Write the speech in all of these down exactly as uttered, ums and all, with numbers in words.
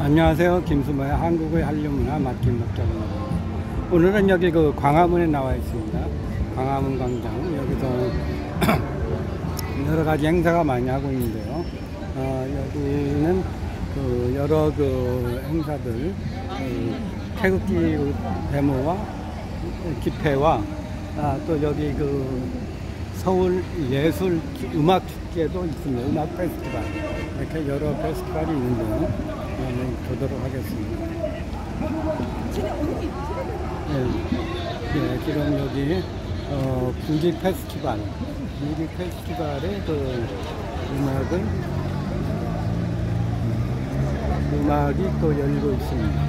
안녕하세요. 김수모의 한국의 한류문화 맡긴 목자입니다. 오늘은 여기 그 광화문에 나와 있습니다. 광화문 광장. 여기서 여러 가지 행사가 많이 하고 있는데요. 어, 여기는 그 여러 그 행사들, 그 태극기 데모와 집회와 아, 또 여기 그 서울 예술 음악 축제도 있습니다. 음악 페스티벌. 이렇게 여러 페스티벌이 있는데요. 한번 보도록 하겠습니다. 네, 네, 지금 여기 어, 뮤직 페스티벌, 뮤직 페스티벌의 그 음악을 음악이 또 열리고 있습니다.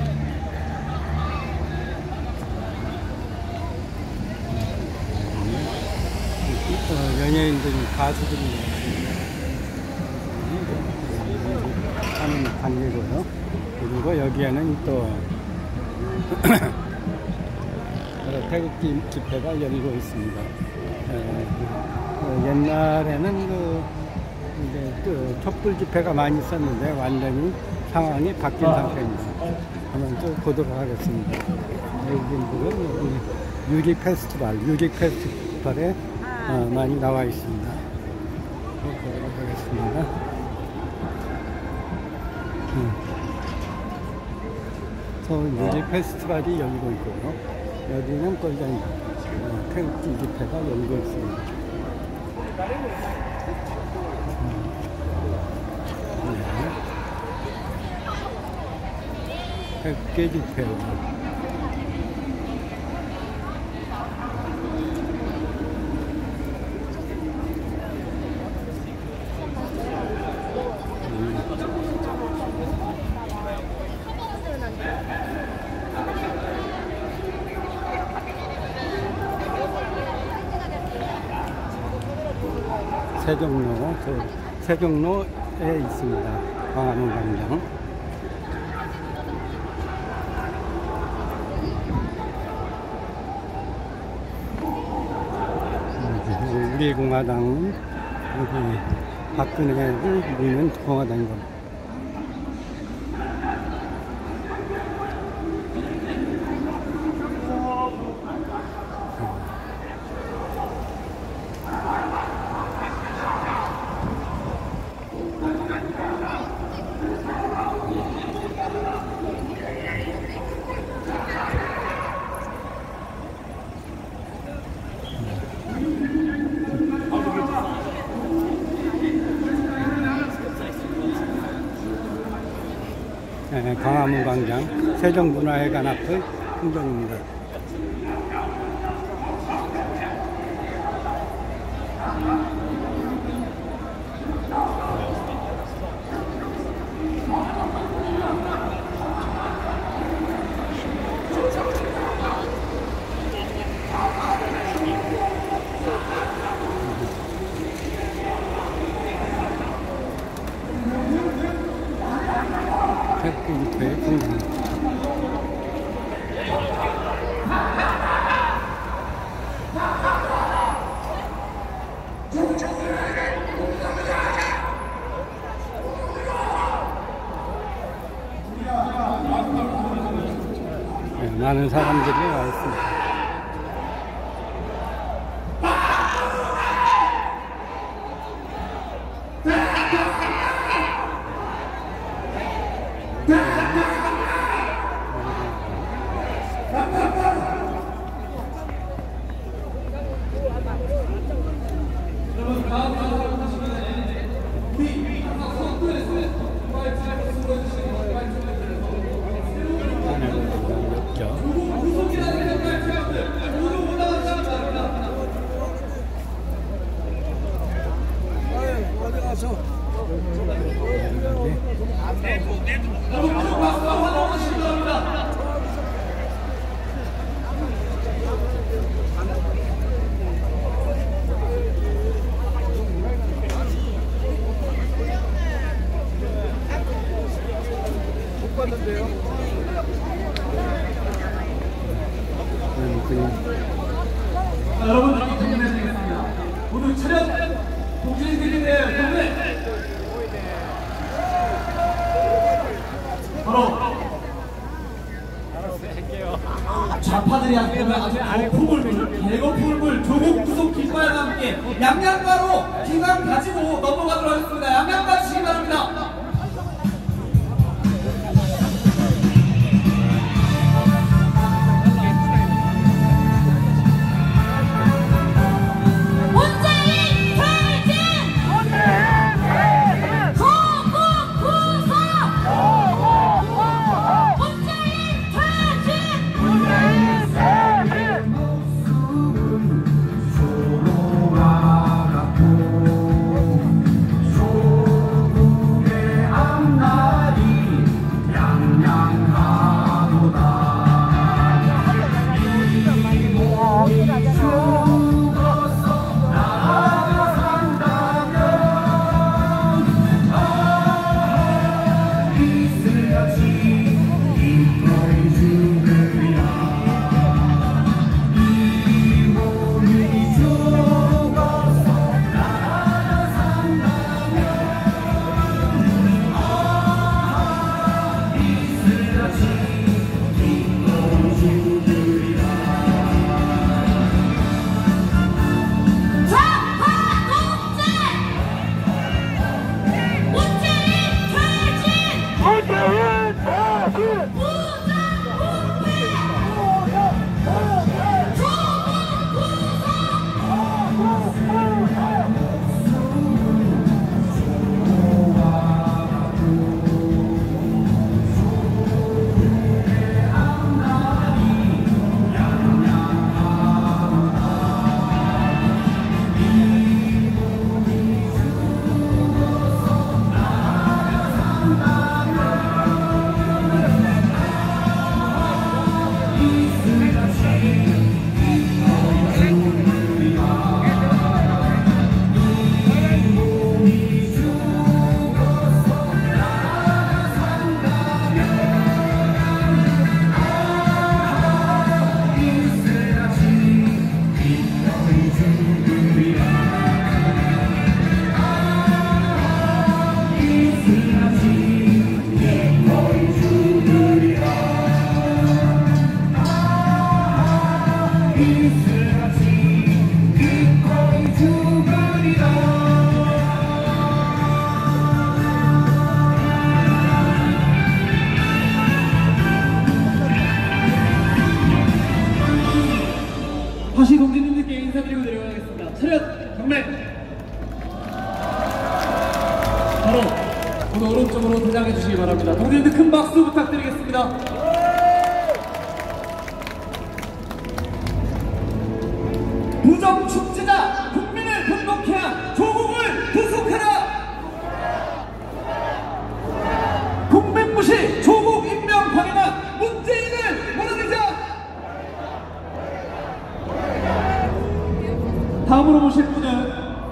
어, 연예인들이 가수들이 하는 관계고요. 그리고 여기에는 또 태극기 집회가 열리고 있습니다. 에, 그 옛날에는 그 이제 그 촛불 집회가 많이 있었는데 완전히 상황이 바뀐 상태입니다. 한번 또 보도록 하겠습니다. 여기분들은 여기 뮤직 페스티벌, 뮤직 페스티벌에 어, 많이 나와 있습니다. 보도록 하겠습니다. 음. 서울 뮤직 페스티벌이 열리고 있고요. 여기는 또 이제 어, 태극기 집회가 열리고 있습니다. 음. 네. 태극기 집회. 세종로, 그 세종로에 있습니다. 광화문 광장. 우리 공화당은 여기 박근혜를 믿는 공화당인 겁니다. 네, 광화문 광장 세종문화회관 앞의 풍경입니다. 태극기 집회의 풍경. 네, 많은 사람들이 와 있습니다. 여러분 여기 정리해드리겠습니다. 모두 차렷 동시인들인데요. 경례 바로 자리에 앉으면 아주 거품을 물, 대거품을 물 조국 구속 깃발과 함께 양양가로 기강 가지고 넘어가도록 하겠습니다. 양양가 주시기 바랍니다. 다시 동지님들께 인사드리고 내려가겠습니다. 차렷 경례. 바로 오늘 오른쪽으로 대장해 주시기 바랍니다. 동지님들 큰 박수 부탁드리겠습니다. 부정 축제자 국민을 분노케 한 조국을 구속하라. 국민 무시 조국 임명 방해한 문재인을 몰아내자. 다음으로 모실 분은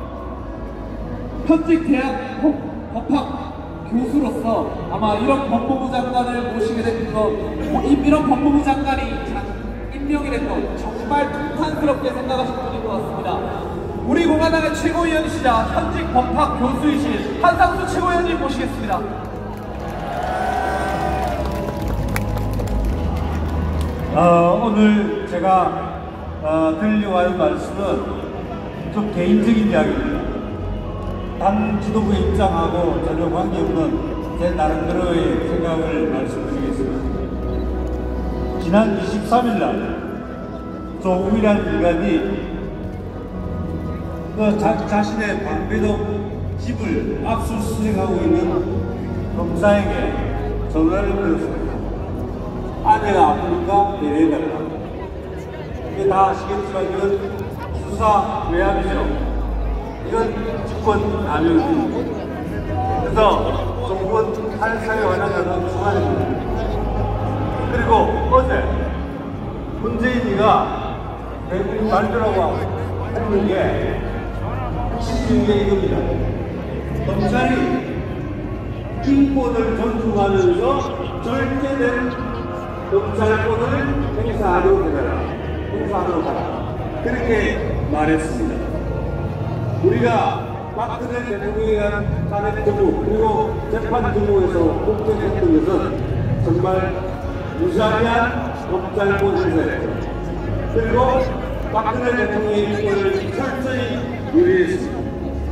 현직 대학 법학 교수로서 아마 이런 법무부 장관을 모시게 된 거, 이런 법무부 장관이 임명이 된 거 정말 통탄스럽게 생각하시는 분인 것 같습니다. 우리 공화당의 최고위원이시자 현직 법학 교수이신 한상수 최고위원님 모시겠습니다. 어, 오늘 제가 어, 드리려고 할 말씀은 좀 개인적인 이야기입니다. 당 지도부의 입장하고 전혀 관계없는 제 나름대로의 생각을 말씀드리겠습니다. 지난 이십삼 일 날 조국이라는 인간이 그 자, 자신의 방배동 집을 압수수색하고 있는 검사에게 전화를 드렸습니다. 아내가 아프니까 데려가라. 이게 다 아시겠지만 이건 수사 외압이죠. 이건 직권 남용입니다. 그래서 정부는 탈사에 관한하는 중앙입니다. 그리고 어제 문재인이가 대국민 발표라고 했는 게 핵심 게 이겁니다. 검찰이 인권을 존중하면서 절대된 검찰권을 행사하도록 해라. 행사하도록 하라. 그렇게 말했습니다. 우리가 박근혜 대통령에 대한 탄핵 정부 그리고 재판 정부에서 걱정했던 것은 정말 무자비한 검찰권 행사였죠. 그리고 박근혜 대통령의 인권을 철저히 유리했습니다.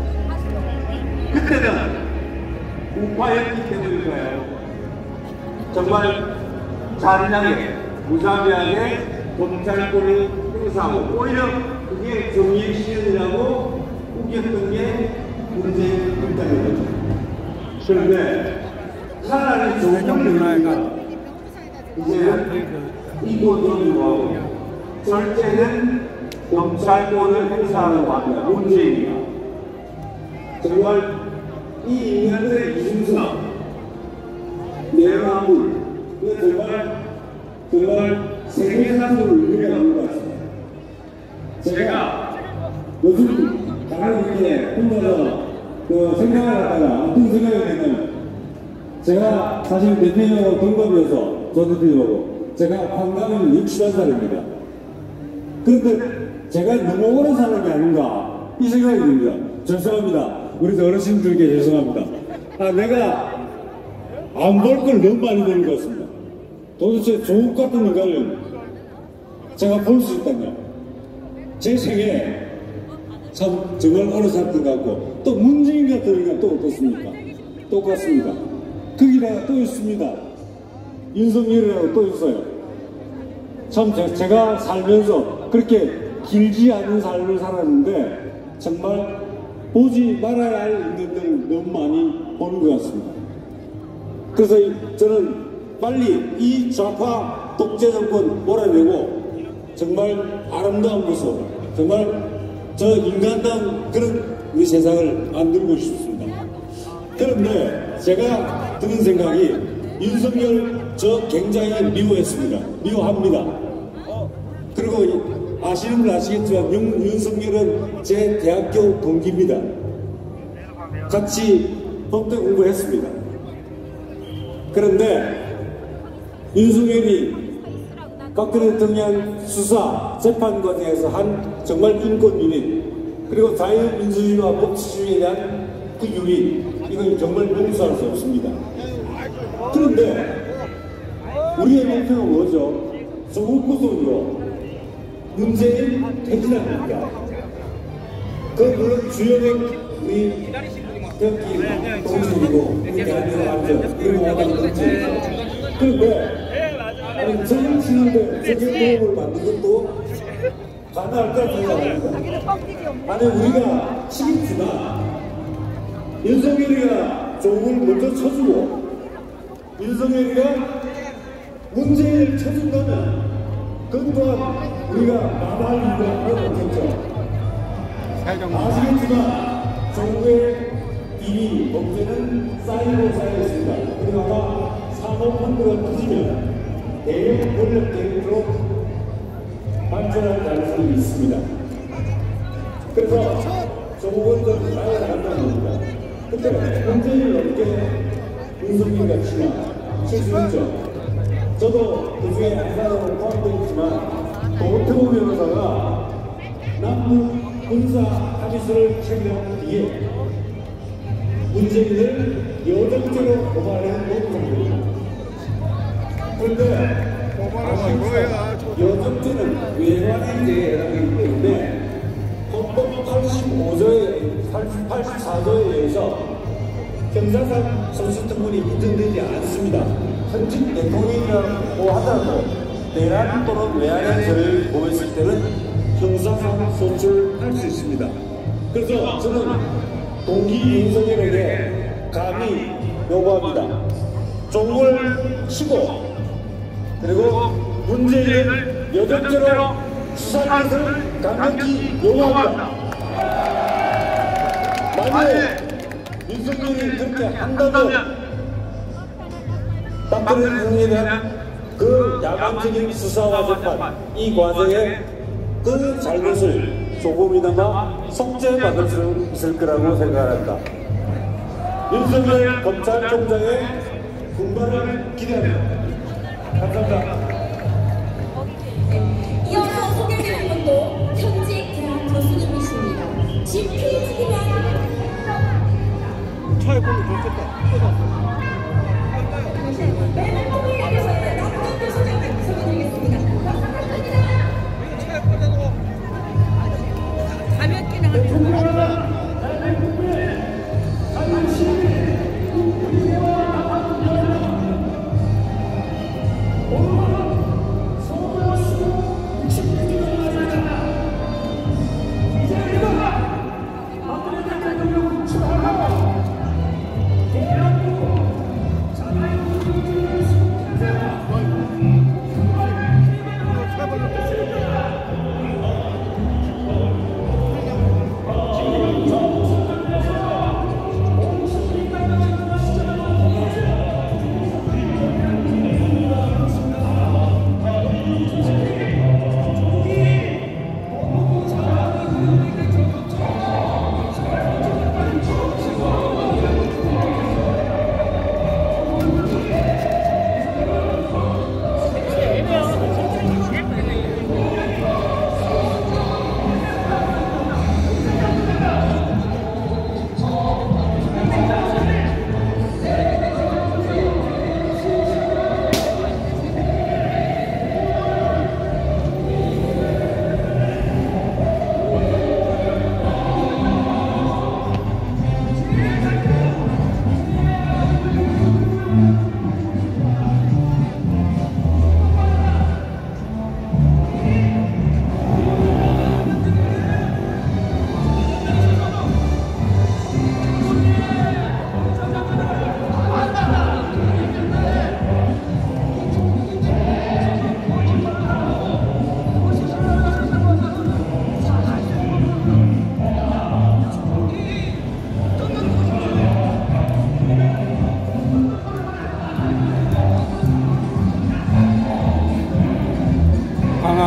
그때는 우파였기 때문일까요? 정말 잔인하게 무자비하게 검찰권을 행사하고 오히려 그게 정의의 실현이라고 우겼던 게 문재인 일당이거든요. 그런데 차라리 정권을 이제는 이권을 절제는 검찰권을 행사하는 겁니다. 문재인이가 정말 이 인간들의 이중성 내로남불 그 정말 정말 세계사를 의미하는 것 같습니다. 제가 요즘 다른 이렇게 혼자서 그 생각을 하다가 어떤 생각이 드냐면 제가 사실 대통령하고 동갑이어서 저 대통령하고 제가 환갑은 육십한 살입니다. 그런데 제가 너무 오래 사는 게 아닌가 이 생각이 듭니다. 죄송합니다. 우리 어르신들께 죄송합니다. 아, 내가 안 볼 걸 너무 많이 보는 것 같습니다. 도대체 조국 같은 인간을 제가 볼 수 있다면 제 생에 참 정말 오래 살던 것 같고 또 문재인 같은 인간 또 어떻습니까? 똑같습니다. 거기다가 또 있습니다. 윤석열이라고 또 있어요. 참 제, 제가 살면서 그렇게 길지 않은 삶을 살았는데 정말 보지 말아야 할 인간들을 너무 많이 보는 것 같습니다. 그래서 저는 빨리 이 좌파 독재 정권 몰아내고 정말 아름다운 모습, 정말 저 인간다운 그런 우리 세상을 만들고 싶습니다. 그런데 제가 드는 생각이 윤석열 저 굉장히 미워했습니다. 미워합니다. 그리고 아시는 분 아시겠지만 윤, 윤석열은 제 대학교 동기입니다. 같이 법대 공부했습니다. 그런데 윤석열이 박근혜 대통령 수사 재판 과정에서 한 정말 인권 유린 그리고 자유민주주의와 법치주의에 대한 그 유린 이건 정말 용서할 수 없습니다. 그런데 우리의 목표가 뭐죠? 조국 구속으로 문재인 퇴진합니까? 그 물론 주요는 우리 특히 동지이고 대한민국 안전 그리고 와당 동지 그런데 아니 정치인들 세계 도움을 만든 것도 가능할까 생각합니다. 아니 우리가 책임지나 윤석열이가 조국을 먼저 쳐주고 윤석열이가 문재인을 쳐준다면 그것 또한 우리가 마다할 이유가 하나도 없겠죠. 아시겠지만 조국의 비리 범죄는 쌓이고 쌓여있습니다. 그리고 아마 사모펀드가 터지면 대형 권력 대립으로 발전할 가능성이 있습니다. 그래서 조국은 좀 쌓여 나간다는 겁니다. 그때 문재인을 어떻게 윤석열이가 치나 실수했죠. 저도 그 중에 한 사람으로 포함되어 있지만 도태우 변호사가 남북 군사 합의서를 체결한 뒤에 문재인을 여정죄로 고발한 법정입니다. 그런데 여정죄는 외환행위에 해당하기 때문에 헌법 팔십오 조에 팔십사 조에 의해서 형사상 손실특권이 인정되지 않습니다. 현직 대통령이라고 하더라도 대란 또는 외환의 죄를 보였을 때는 형사상 손실할 수 있습니다. 그래서 저는 동기 윤석열에게 감히 요구합니다. 조국을 치고 그리고 문재인을 여정죄로 수사할 것을 강력히 요구합니다. 만약에 윤석열이 그렇게 한다면 박근혜 대통령에 대한 그 야만적인 수사와 재판 이 과정에 그 잘못을 조금이나마 속죄받을 수 있을 거라고 생각합니다. 윤석열 검찰총장의 분발을 기대합니다. 감사합니다. 이어서 소개드릴 분도 현직 대학 교수님이십니다. 진필직이면 차에 보면 좋겠다. 매번 통일에서의 남동 교수님을 소개드리겠습니다. 감사합니다.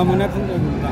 광화문의 풍경입니다.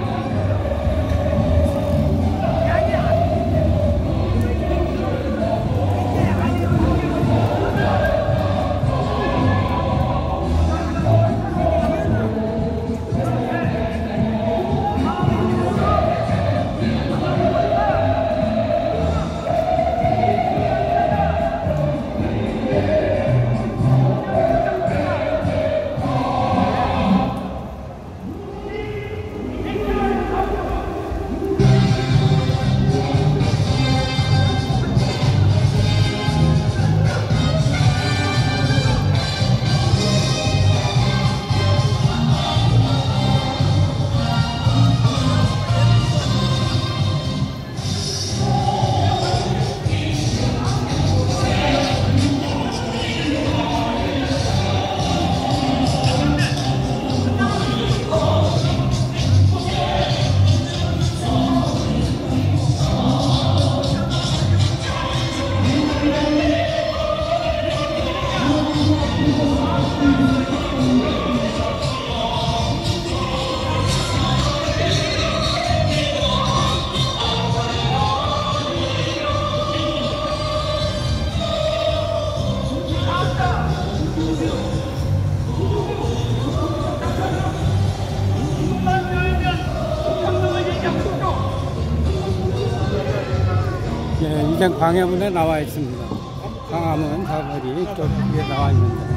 예, 이제 광화문에 나와 있습니다. 광화문 사거리 쪽에 나와 있는데.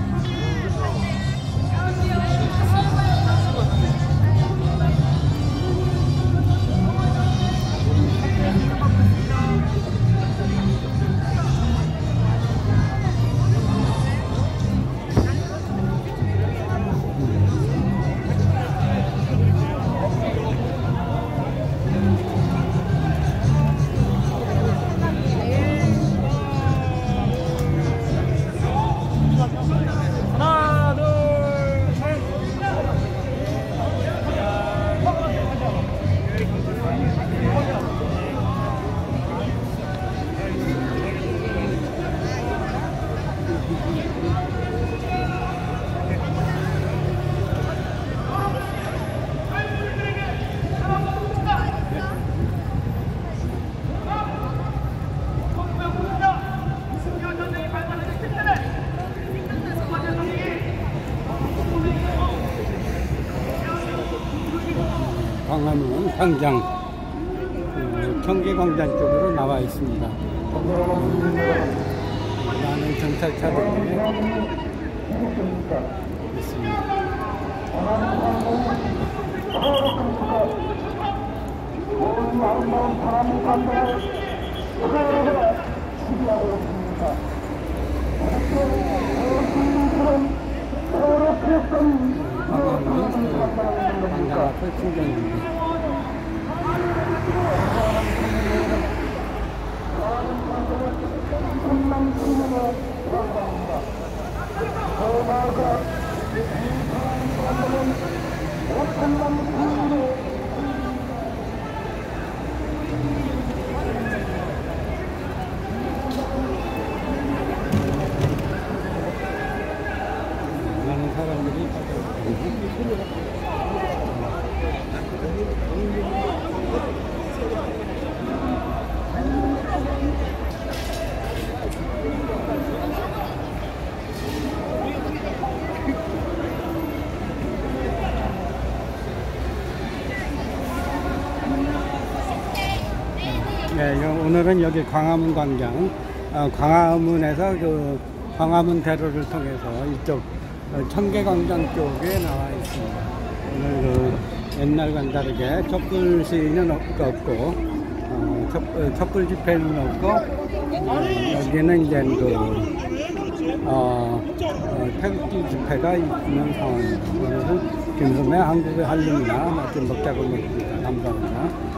광화문 광장, 어, 청계광장 쪽으로 나와 있습니다. 많은 경찰차들이 있습니다. 광화문 광장 앞에 풍경입니다. 많은 사람들이 네, 오늘은 여기 광화문 광장, 어, 광화문에서 그 광화문 대로를 통해서 이쪽 어, 청계광장 쪽에 나와 있습니다. 오늘 그 옛날과는 다르게 촛불 시위는 없고, 어, 촛불, 촛불 집회는 없고, 어, 여기는 이제 그 어, 어, 태극기 집회가 있는 상황입니다. 그래서 김수매 한국의 한림이나 맡긴 먹자고 먹습니다. 감사합니다.